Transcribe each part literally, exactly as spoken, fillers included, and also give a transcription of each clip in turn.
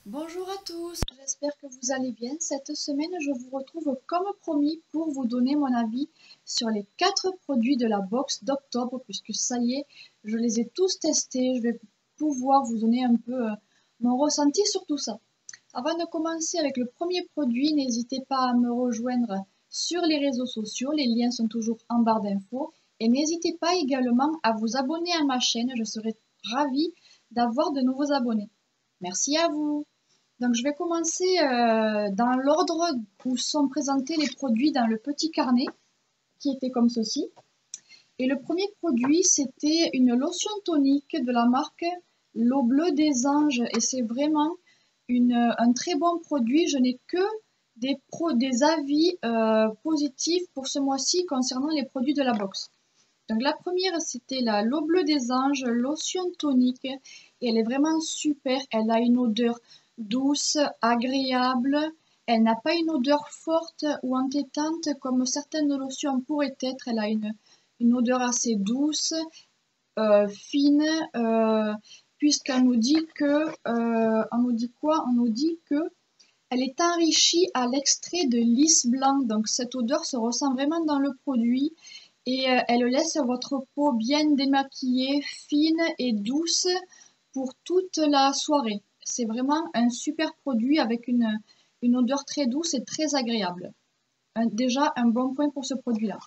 Bonjour à tous, j'espère que vous allez bien. Cette semaine, je vous retrouve comme promis pour vous donner mon avis sur les quatre produits de la box d'octobre, puisque ça y est, je les ai tous testés. Je vais pouvoir vous donner un peu euh, mon ressenti sur tout ça. Avant de commencer avec le premier produit, n'hésitez pas à me rejoindre sur les réseaux sociaux, les liens sont toujours en barre d'infos. Et n'hésitez pas également à vous abonner à ma chaîne, je serai ravie d'avoir de nouveaux abonnés. Merci à vous. Donc je vais commencer euh, dans l'ordre où sont présentés les produits dans le petit carnet, qui était comme ceci. Et le premier produit, c'était une lotion tonique de la marque L'eau bleue des anges. Et c'est vraiment une, un très bon produit. Je n'ai que des, pro, des avis euh, positifs pour ce mois-ci concernant les produits de la box. Donc la première, c'était la L'eau bleue des anges, lotion tonique. Et elle est vraiment super. Elle a une odeur douce, agréable. Elle n'a pas une odeur forte ou entêtante comme certaines lotions pourraient être. Elle a une, une odeur assez douce, euh, fine, euh, puisqu'elle nous dit que, euh, on nous dit quoi? On nous dit que elle est enrichie à l'extrait de lys blanc. Donc cette odeur se ressent vraiment dans le produit et euh, elle laisse votre peau bien démaquillée, fine et douce pour toute la soirée. C'est vraiment un super produit avec une, une odeur très douce et très agréable. Un, déjà un bon point pour ce produit-là.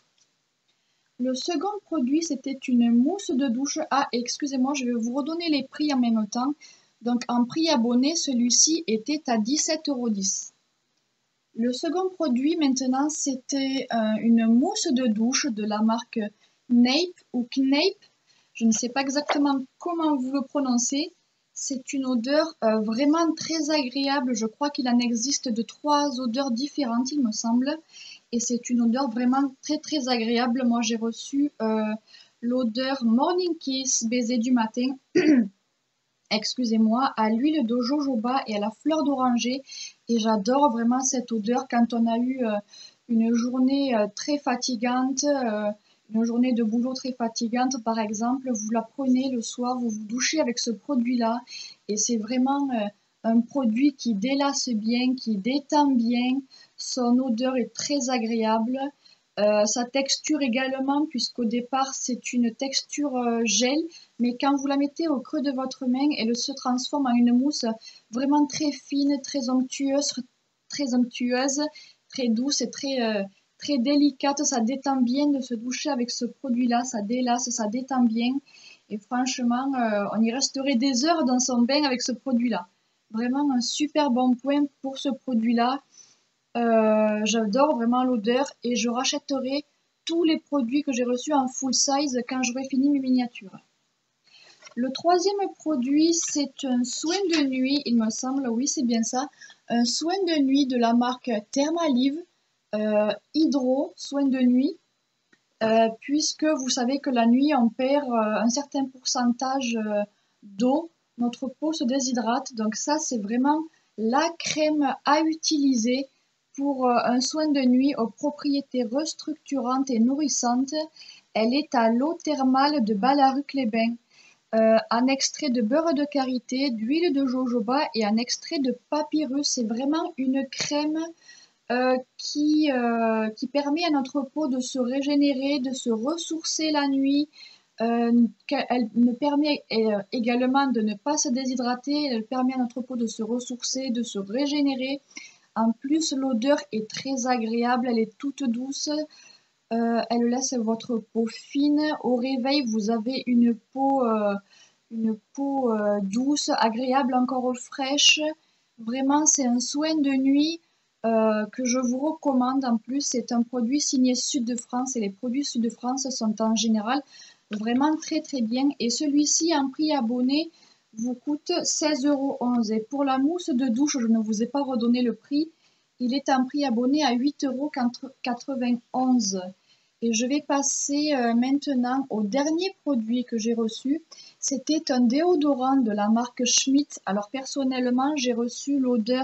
Le second produit, c'était une mousse de douche. Ah, excusez-moi, je vais vous redonner les prix en même temps. Donc en prix abonné, celui-ci était à dix-sept euros dix. Le second produit maintenant, c'était euh, une mousse de douche de la marque Knape ou Knape. Je ne sais pas exactement comment vous le prononcez. C'est une odeur euh, vraiment très agréable. Je crois qu'il en existe de trois odeurs différentes, il me semble. Et c'est une odeur vraiment très très agréable. Moi, j'ai reçu euh, l'odeur Morning Kiss, baiser du matin. Excusez-moi, à l'huile de jojoba et à la fleur d'oranger. Et j'adore vraiment cette odeur quand on a eu euh, une journée euh, très fatigante, euh, une journée de boulot très fatigante par exemple. Vous la prenez le soir, vous vous douchez avec ce produit-là. Et c'est vraiment euh, un produit qui délasse bien, qui détend bien. Son odeur est très agréable. Euh, sa texture également, puisqu'au départ c'est une texture euh, gel, mais quand vous la mettez au creux de votre main, elle se transforme en une mousse vraiment très fine, très onctueuse, très onctueuse, très douce et très, euh, très délicate. Ça détend bien de se doucher avec ce produit-là, ça délasse, ça détend bien. Et franchement, euh, on y resterait des heures dans son bain avec ce produit-là. Vraiment un super bon point pour ce produit-là. Euh, j'adore vraiment l'odeur et je rachèterai tous les produits que j'ai reçus en full size quand j'aurai fini mes miniatures. Le troisième produit, c'est un soin de nuit, il me semble, oui c'est bien ça, un soin de nuit de la marque Thermalive euh, Hydro, soin de nuit, euh, puisque vous savez que la nuit on perd euh, un certain pourcentage euh, d'eau, notre peau se déshydrate, donc ça c'est vraiment la crème à utiliser pour euh, un soin de nuit aux propriétés restructurantes et nourrissantes. Elle est à l'eau thermale de Ballaruc-les-Bains. Euh, un extrait de beurre de karité, d'huile de jojoba et un extrait de papyrus. C'est vraiment une crème euh, qui, euh, qui permet à notre peau de se régénérer, de se ressourcer la nuit. Euh, elle me permet euh, également de ne pas se déshydrater. Elle permet à notre peau de se ressourcer, de se régénérer. En plus, l'odeur est très agréable, elle est toute douce. Euh, elle laisse votre peau fine. Au réveil, vous avez une peau, euh, une peau euh, douce, agréable, encore fraîche. Vraiment, c'est un soin de nuit euh, que je vous recommande. En plus, c'est un produit signé Sud de France et les produits Sud de France sont en général vraiment très très bien. Et celui-ci, en prix abonné, vous coûte seize euros onze. Et pour la mousse de douche, je ne vous ai pas redonné le prix. Il est en prix abonné à huit euros quatre-vingt-onze. Et je vais passer euh, maintenant au dernier produit que j'ai reçu. C'était un déodorant de la marque Schmitt. Alors personnellement, j'ai reçu l'odeur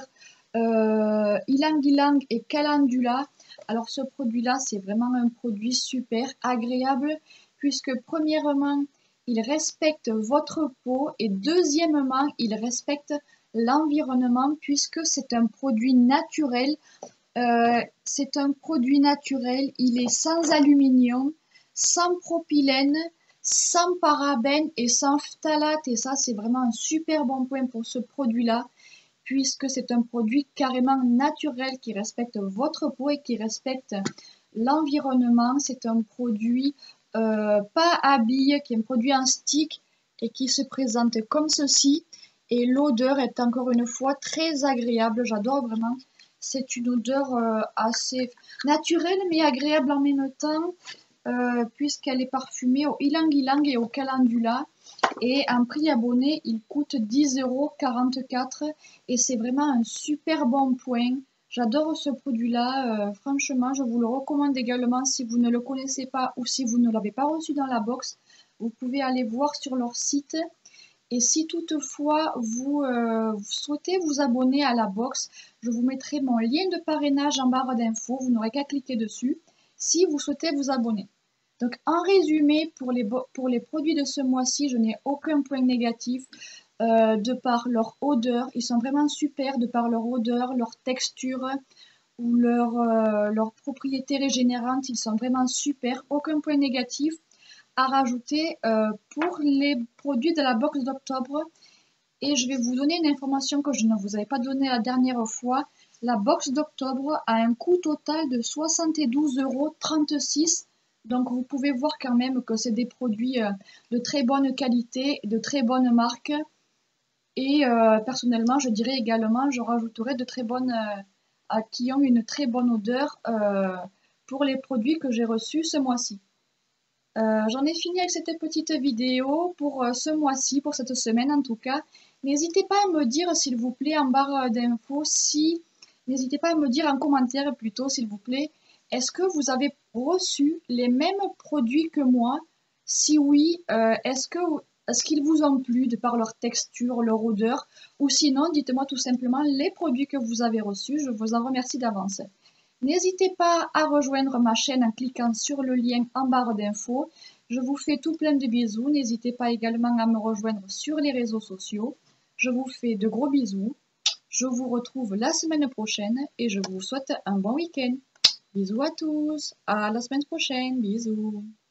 euh, Ylang Ylang et Calendula. Alors ce produit-là, c'est vraiment un produit super agréable puisque premièrement, il respecte votre peau et deuxièmement, il respecte l'environnement puisque c'est un produit naturel. Euh, c'est un produit naturel, il est sans aluminium, sans propylène, sans parabènes et sans phtalate. Et ça, c'est vraiment un super bon point pour ce produit-là, puisque c'est un produit carrément naturel qui respecte votre peau et qui respecte l'environnement. C'est un produit euh, pas à billes, qui est un produit en stick et qui se présente comme ceci. Et l'odeur est encore une fois très agréable, j'adore vraiment. C'est une odeur euh, assez naturelle mais agréable en même temps, euh, puisqu'elle est parfumée au ylang-ylang et au calendula. Et en prix abonné, il coûte dix euros quarante-quatre et c'est vraiment un super bon point. J'adore ce produit-là, euh, franchement, je vous le recommande également si vous ne le connaissez pas ou si vous ne l'avez pas reçu dans la box. Vous pouvez aller voir sur leur site. Et si toutefois vous, euh, vous souhaitez vous abonner à la box, je vous mettrai mon lien de parrainage en barre d'infos. Vous n'aurez qu'à cliquer dessus si vous souhaitez vous abonner. Donc en résumé, pour les, pour les produits de ce mois-ci, je n'ai aucun point négatif euh, de par leur odeur. Ils sont vraiment super de par leur odeur, leur texture ou leur, euh, leur propriété régénérante. Ils sont vraiment super. Aucun point négatif à rajouter euh, pour les produits de la box d'octobre. Et je vais vous donner une information que je ne vous avais pas donnée la dernière fois. La box d'octobre a un coût total de soixante-douze euros trente-six. Donc vous pouvez voir quand même que c'est des produits euh, de très bonne qualité, de très bonne marque. Et euh, personnellement, je dirais également, je rajouterai de très bonnes, euh, qui ont une très bonne odeur euh, pour les produits que j'ai reçus ce mois-ci. Euh, j'en ai fini avec cette petite vidéo pour euh, ce mois-ci, pour cette semaine en tout cas. N'hésitez pas à me dire s'il vous plaît en barre d'infos, si, n'hésitez pas à me dire en commentaire plutôt s'il vous plaît, est-ce que vous avez reçu les mêmes produits que moi? Si oui, euh, est-ce que, est-ce qu'ils vous ont plu de par leur texture, leur odeur? Ou sinon, dites-moi tout simplement les produits que vous avez reçus, je vous en remercie d'avance. N'hésitez pas à rejoindre ma chaîne en cliquant sur le lien en barre d'infos. Je vous fais tout plein de bisous. N'hésitez pas également à me rejoindre sur les réseaux sociaux. Je vous fais de gros bisous. Je vous retrouve la semaine prochaine et je vous souhaite un bon week-end. Bisous à tous. À la semaine prochaine. Bisous.